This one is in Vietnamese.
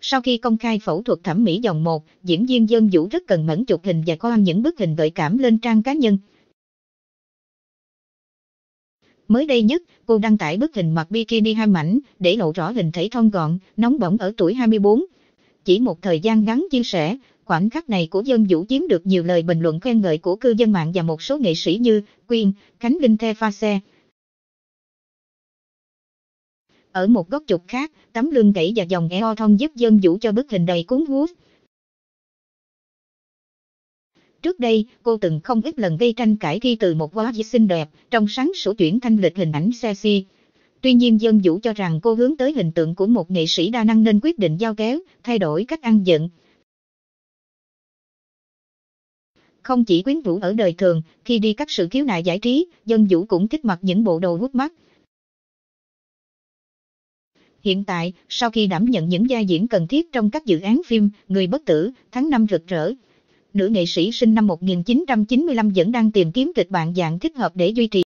Sau khi công khai phẫu thuật thẩm mỹ dòng 1, diễn viên Dân Vũ rất cần mẫn chụp hình và khoa những bức hình gợi cảm lên trang cá nhân. Mới đây nhất, cô đăng tải bức hình mặc bikini 2 mảnh, để lộ rõ hình thể thon gọn, nóng bỏng ở tuổi 24. Chỉ một thời gian ngắn chia sẻ, khoảnh khắc này của Dân Vũ chiếm được nhiều lời bình luận khen ngợi của cư dân mạng và một số nghệ sĩ như Quyên, Khánh Linh The Pha Xe. Ở một góc chụp khác, tấm lưng gãy và vòng eo thon giúp Dân Vũ cho bức hình đầy cuốn hút. Trước đây, cô từng không ít lần gây tranh cãi khi từ một hóa xinh đẹp, trong sáng sủa chuyển thanh lịch hình ảnh sexy. Tuy nhiên Dân Vũ cho rằng cô hướng tới hình tượng của một nghệ sĩ đa năng nên quyết định dao kéo, thay đổi cách ăn vận. Không chỉ quyến rũ ở đời thường, khi đi các sự khiếu nại giải trí, Dân Vũ cũng thích mặc những bộ đồ hút mắt. Hiện tại, sau khi đảm nhận những vai diễn cần thiết trong các dự án phim Người Bất Tử, Tháng Năm Rực Rỡ, nữ nghệ sĩ sinh năm 1995 vẫn đang tìm kiếm kịch bản dạng thích hợp để duy trì